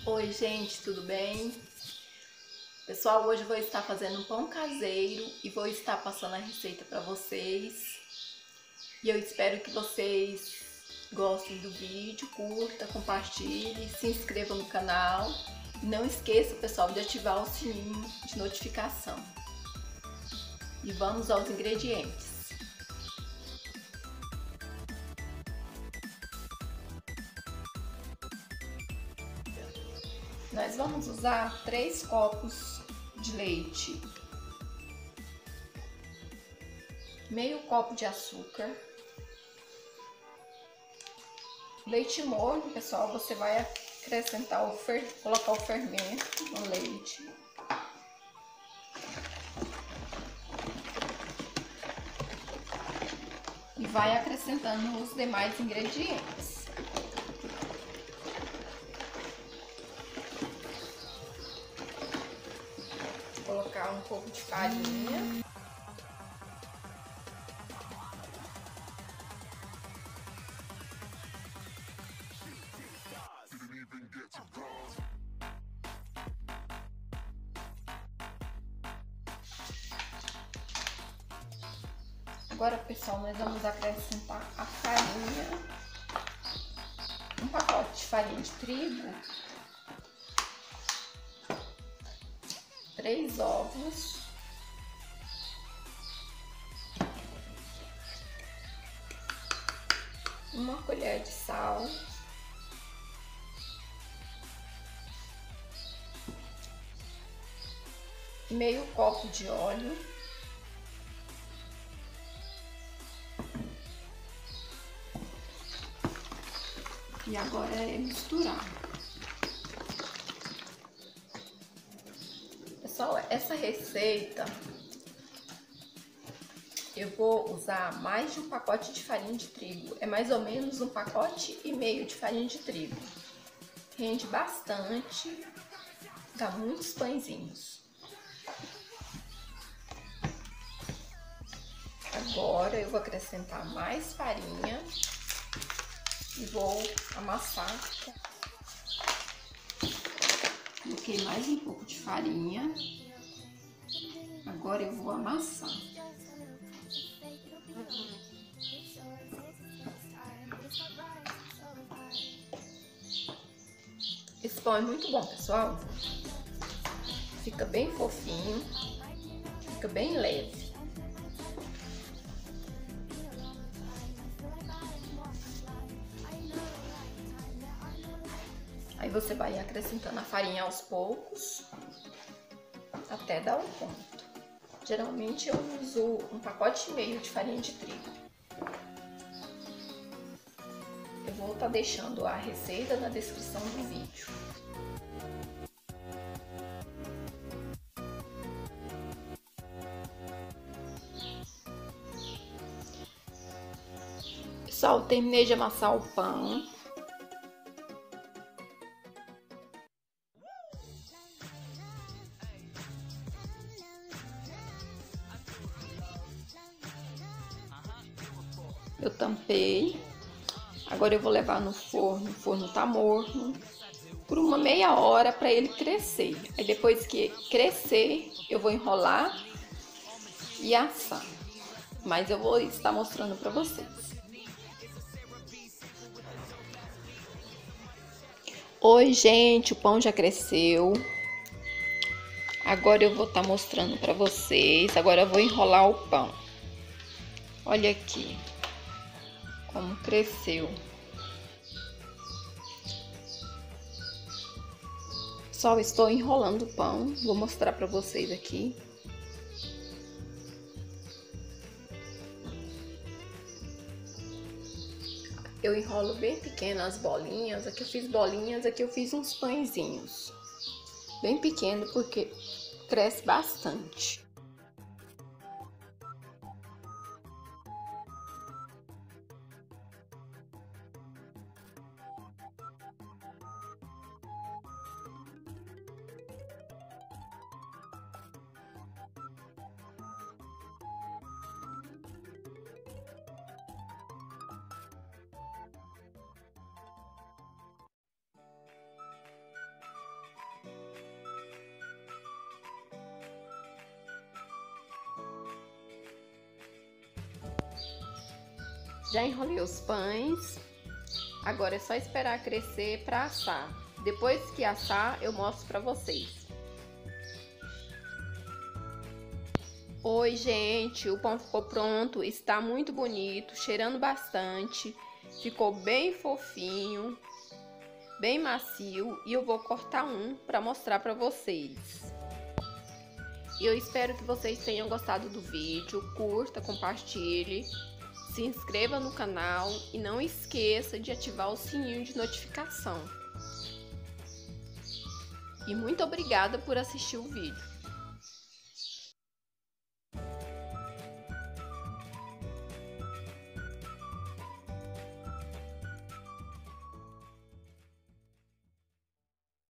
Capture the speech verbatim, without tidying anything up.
Oi gente, tudo bem? Pessoal, hoje eu vou estar fazendo um pão caseiro e vou estar passando a receita para vocês. E eu espero que vocês gostem do vídeo, curta, compartilhe, se inscreva no canal. Não esqueça, pessoal, de ativar o sininho de notificação. E vamos aos ingredientes. Nós vamos usar três copos de leite, meio copo de açúcar, leite morno, pessoal, você vai acrescentar o fer... colocar o fermento no leite. E vai acrescentando os demais ingredientes. Colocar um pouco de farinha. Agora, pessoal, nós vamos acrescentar a farinha, um pacote de farinha de trigo, três ovos, uma colher de sal, meio copo de óleo, e agora é misturar. Pessoal, essa receita eu vou usar mais de um pacote de farinha de trigo. É mais ou menos um pacote e meio de farinha de trigo. Rende bastante, dá muitos pãezinhos. Agora eu vou acrescentar mais farinha e vou amassar. Coloquei mais um pouco de farinha. Agora eu vou amassar. Esse pão é muito bom, pessoal. Fica bem fofinho, fica bem leve. Aí você vai acrescentando a farinha aos poucos, até dar o ponto. Geralmente eu uso um pacote e meio de farinha de trigo. Eu vou estar deixando a receita na descrição do vídeo. Pessoal, terminei de amassar o pão. Eu tampei. Agora eu vou levar no forno. O forno tá morno por uma meia hora para ele crescer. Aí depois que crescer, eu vou enrolar e assar. Mas eu vou estar mostrando para vocês. Oi, gente, o pão já cresceu. Agora eu vou estar mostrando para vocês. Agora eu vou enrolar o pão. Olha aqui como cresceu. Só estou enrolando o pão, vou mostrar para vocês aqui. Eu enrolo bem pequeno as bolinhas. Aqui eu fiz bolinhas, aqui eu fiz uns pãezinhos. Bem pequeno porque cresce bastante. Já enrolei os pães. Agora é só esperar crescer para assar. Depois que assar, eu mostro para vocês. Oi, gente, o pão ficou pronto, está muito bonito, cheirando bastante, ficou bem fofinho, bem macio, e eu vou cortar um para mostrar para vocês. E eu espero que vocês tenham gostado do vídeo, curta, compartilhe, se inscreva no canal e não esqueça de ativar o sininho de notificação. E muito obrigada por assistir o vídeo.